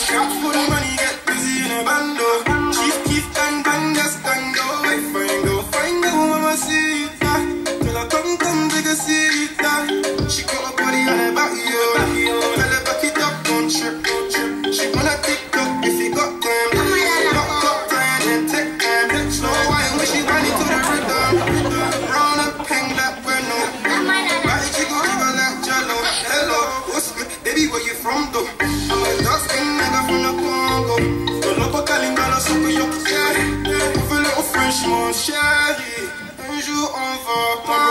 Scrap for the money, get busy in a bando. Chief, bang, bang, just tango. Find go, mamacita. Till I come, take a seat. She got a body on her back, yo. Tell her back it up, don't trip. She wanna TikTok if you got time. Lock up time and take time. Slow wine when she run into the rhythm. Round up, hang that bueno. Body jiggle, jiggle like jello. Hello, what's good? Baby, where you from though? I'm a dark skin nigga from the Congo. Don't know what calling down a sucker, yo. Yeah, with a little French mon chéri. Un jour on va.